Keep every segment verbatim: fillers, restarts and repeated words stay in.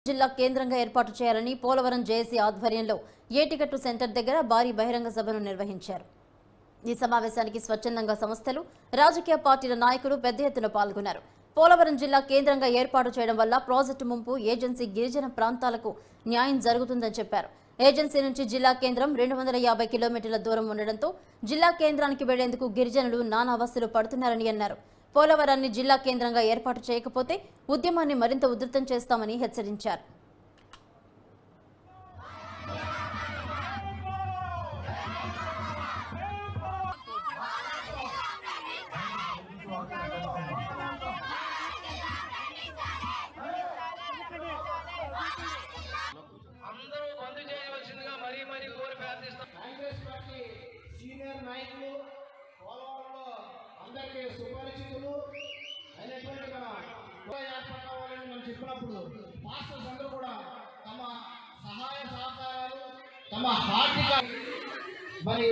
జిల్లా కేంద్రంగా ఏర్పాటు చేయాలని పోలవరం జేఏసీ ఆధ్వర్యంలో ఏటిగట్టు సెంటర్ దగ్గర భారీ బహిరంగ సభను నిర్వహించారు. ఈ సమావేశానికి స్వచ్ఛందంగా సంస్థలు, రాజకీయ పార్టీల నాయకులు పెద్ద ఎత్తున పాల్గొన్నారు. పోలవరం జిల్లా కేంద్రంగా ఏర్పాటు చేయడం వల్ల ప్రాజెక్టు ముంపు ఏజెన్సీ గిరిజన ప్రాంతాలకు న్యాయం జరుగుతుందని చెప్పారు. ఏజెన్సీ నుంచి జిల్లా కేంద్రం రెండు వందల యాభై కిలోమీటర్ల దూరం ఉండడంతో జిల్లా కేంద్రానికి వెళ్లేందుకు గిరిజనులు నానా అవస్థలు పడుతున్నారని అన్నారు. పోలవరాన్ని జిల్లా కేంద్రంగా ఏర్పాటు చేయకపోతే ఉద్యమాన్ని మరింత ఉధృతం చేస్తామని హెచ్చరించారు. సీనియర్ నాయకులు పోలవరంలో అందరికీ సుపరిచితులు అయినటువంటి మన ఏర్పాటు కావాలని మనం చెప్పినప్పుడు పాస్టర్స్ అందరూ కూడా తమ సహాయ సహకారాలు తమ హార్దిక మరి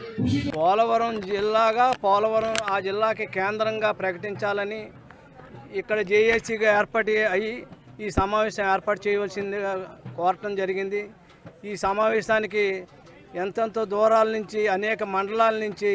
పోలవరం జిల్లాగా పోలవరం ఆ జిల్లాకి కేంద్రంగా ప్రకటించాలని ఇక్కడ జేఏసీగా ఏర్పాటు అయ్యి ఈ సమావేశం ఏర్పాటు చేయవలసిందిగా కోరటం జరిగింది. ఈ సమావేశానికి ఎంతెంతో దూరాల నుంచి అనేక మండలాల నుంచి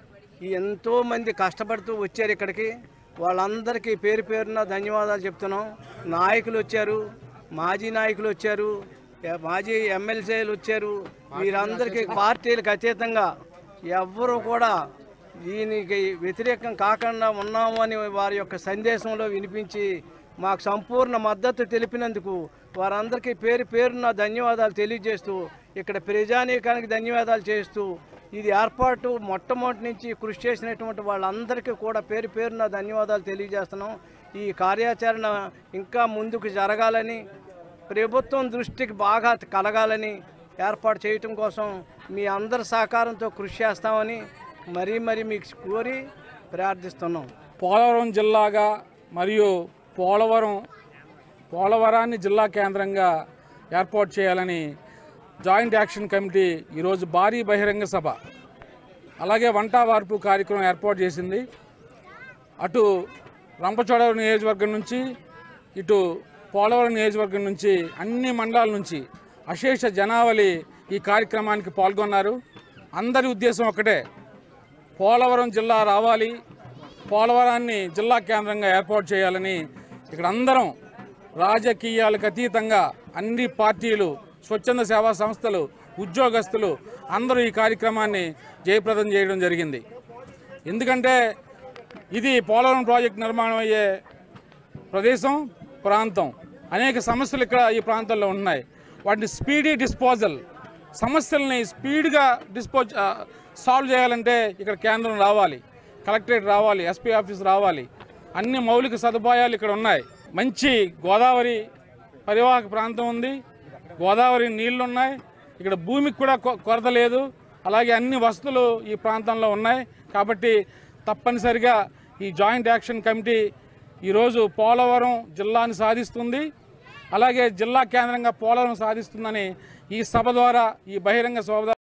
ఎంతోమంది కష్టపడుతూ వచ్చారు ఇక్కడికి. వాళ్ళందరికీ పేరు పేరున ధన్యవాదాలు చెప్తున్నాం. నాయకులు వచ్చారు, మాజీ నాయకులు వచ్చారు, మాజీ ఎమ్మెల్యేలు వచ్చారు. వీరందరికీ పార్టీలకు అతీతంగా ఎవ్వరూ కూడా దీనికి వ్యతిరేకం కాకుండా ఉన్నాము అని వారి యొక్క సందేశంలో వినిపించి మాకు సంపూర్ణ మద్దతు తెలిపినందుకు వారందరికీ పేరు పేరున ధన్యవాదాలు తెలియజేస్తూ ఇక్కడ ప్రజానీకానికి ధన్యవాదాలు చేస్తూ ఇది ఏర్పాటు మొట్టమొదటి నుంచి కృషి చేసినటువంటి వాళ్ళందరికీ కూడా పేరు పేరున ధన్యవాదాలు తెలియజేస్తున్నాం. ఈ కార్యాచరణ ఇంకా ముందుకు జరగాలని, ప్రభుత్వం దృష్టికి బాగా కలగాలని ఏర్పాటు చేయటం కోసం మీ అందరి సహకారంతో కృషి చేస్తామని మరీ మరీ మీకు కోరి ప్రార్థిస్తున్నాం. పోలవరం జిల్లాగా మరియు పోలవరం పోలవరాన్ని జిల్లా కేంద్రంగా ఏర్పాటు చేయాలని జాయింట్ యాక్షన్ కమిటీ ఈరోజు భారీ బహిరంగ సభ అలాగే వంట వార్పు కార్యక్రమం ఏర్పాటు చేసింది. అటు రంపచోడవరం నియోజకవర్గం నుంచి ఇటు పోలవరం నియోజకవర్గం నుంచి అన్ని మండలాల నుంచి అశేష జనావళి ఈ కార్యక్రమానికి పాల్గొన్నారు. అందరి ఉద్దేశం ఒకటే, పోలవరం జిల్లా రావాలి, పోలవరాన్ని జిల్లా కేంద్రంగా ఏర్పాటు చేయాలని. ఇక్కడ అందరం రాజకీయాలకు అతీతంగా అన్ని పార్టీలు, స్వచ్ఛంద సేవా సంస్థలు, ఉద్యోగస్తులు అందరూ ఈ కార్యక్రమాన్ని జయప్రదం చేయడం జరిగింది. ఎందుకంటే ఇది పోలవరం ప్రాజెక్టు నిర్మాణం అయ్యే ప్రదేశం, ప్రాంతం. అనేక సమస్యలు ఇక్కడ ఈ ప్రాంతంలో ఉన్నాయి. వాటిని స్పీడీ డిస్పోజల్, సమస్యల్ని స్పీడ్గా డిస్పోజ్ సాల్వ్ చేయాలంటే ఇక్కడ కేంద్రం రావాలి, కలెక్టరేట్ రావాలి, ఎస్పీ ఆఫీస్ రావాలి. అన్ని మౌలిక సదుపాయాలు ఇక్కడ ఉన్నాయి. మంచి గోదావరి పరివాహక ప్రాంతం ఉంది, గోదావరి నీళ్లు ఉన్నాయి, ఇక్కడ భూమికి కూడా కొరత లేదు, అలాగే అన్ని వసతులు ఈ ప్రాంతంలో ఉన్నాయి. కాబట్టి తప్పనిసరిగా ఈ జాయింట్ యాక్షన్ కమిటీ ఈరోజు పోలవరం జిల్లాని సాధిస్తుంది, అలాగే జిల్లా కేంద్రంగా పోలవరం సాధిస్తుందని ఈ సభ ద్వారా, ఈ బహిరంగ సభ